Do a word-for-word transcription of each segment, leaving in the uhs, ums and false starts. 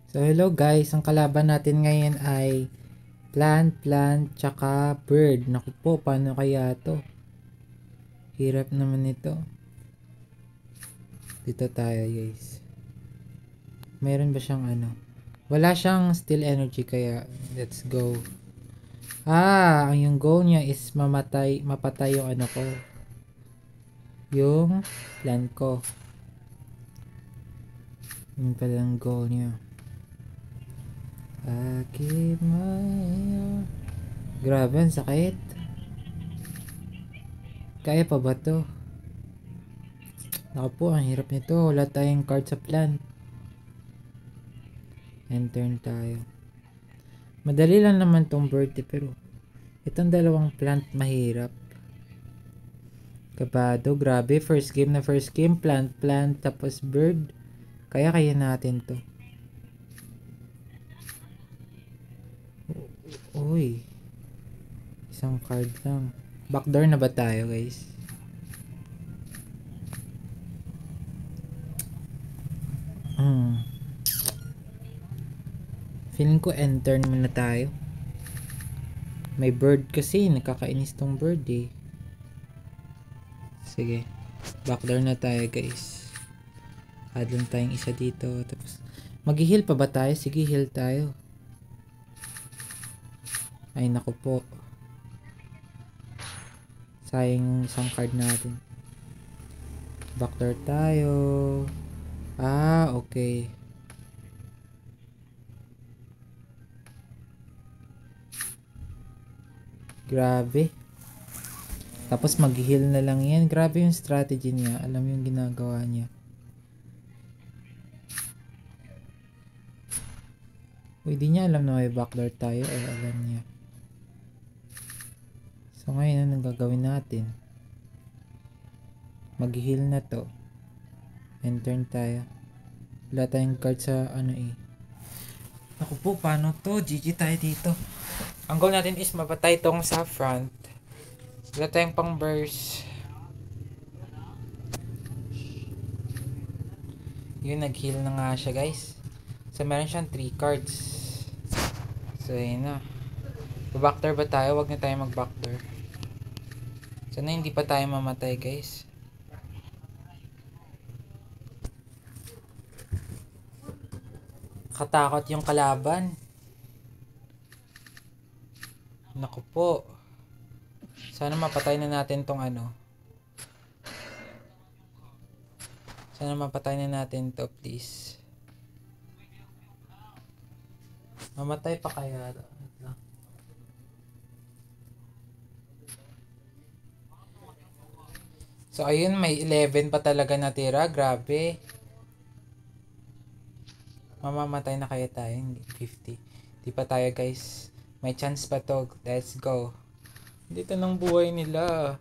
So hello guys, ang kalaban natin ngayon ay plant, plant, tsaka bird. Naku po, paano kaya to? Hirap naman ito. Dito tayo guys. Mayroon ba siyang ano? Wala siyang steel energy kaya let's go. Ah, ang yung goal niya is mamatay, mapatay yung ano ko. Yung plant ko. Yun pala ang goal niya. Bakit maya? Grabe, ang sakit. Kaya pa ba to? Naku po, ang hirap nito. Wala tayong card sa plant. End turn tayo. Madali lang naman tong bird eh, pero itong dalawang plant mahirap. Kabado, grabe. First game na first game. Plant, plant, tapos bird. Kaya kaya natin to. Uy. Isang card lang. Backdoor na ba tayo guys? Hmm. Feeling ko end turn muna tayo. May bird kasi. Nakakainis tong bird eh. Sige. Backdoor na tayo guys. Add lang tayong isa dito. Tapos mag-heal pa ba tayo? Sige, heal tayo. Ay naku po. Sayang isang card natin. Backdoor tayo. Ah, okay. Grabe. Tapos mag-heal na lang yan. Grabe yung strategy niya. Alam yung ginagawa niya. Uy, di niya alam na may backdoor tayo. Eh, alam niya. So, ngayon, anong gagawin natin? Mag-heal na to. End turn tayo. Wala tayong card sa ano eh. Naku po, paano to? G G tayo dito. Ang goal natin is mapatay tong sa front. Wala tayong pang burst. Yun, nag-heal na nga siya guys. So meron siyang three cards. So yun na. Backdoor ba tayo? Huwag na tayo mag-backdoor. Sana hindi pa tayo mamatay guys. Katakot yung kalaban. Naku po. Sana mapatay na natin tong ano. Sana mapatay na natin to please. Mamatay pa kaya. So ayun, may eleven pa talaga natira. Grabe. Mamamatay na kaya tayo. fifty. Di pa tayo guys. May chance pa to. Let's go. Dito ng buhay nila.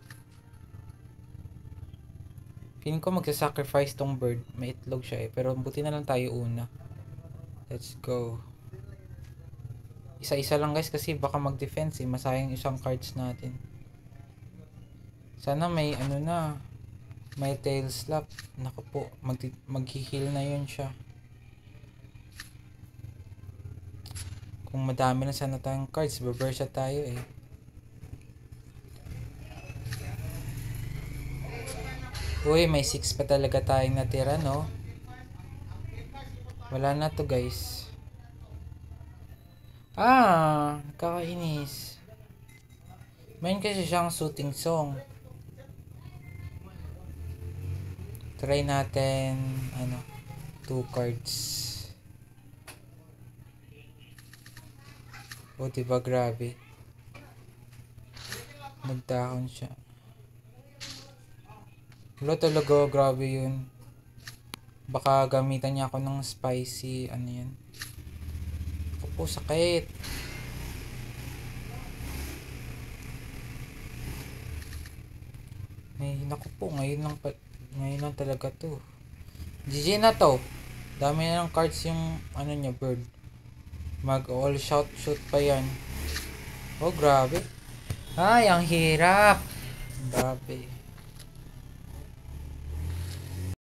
Feeling ko magsasacrifice tong bird. May itlog siya eh. Pero buti na lang tayo una. Let's go. Isa-isa lang guys kasi baka mag-defense eh. Masayang isang cards natin. Sana may ano na. May tail slap. Naku po. Mag- mag-heal na yun siya. Kung madami na sana tayong cards, babursa tayo eh. Uy, may six pa talaga tayong natira, no? Wala na to, guys. Ah, kakainis. Mayroon kasi siyang shooting song. Try natin, ano, two cards. O, diba, grabe. Nagdahon siya. Wala talaga, grabe yun. Baka gamitan niya ako ng spicy, ano yan. Ako po, sakit. Ay, naku po, ngayon lang, ngayon lang talaga to. G G na to. Dami na ng cards yung, ano niya, bird. Mag all shout shoot pa yan. Oh, grabe. Ay, ang hirap. Grabe.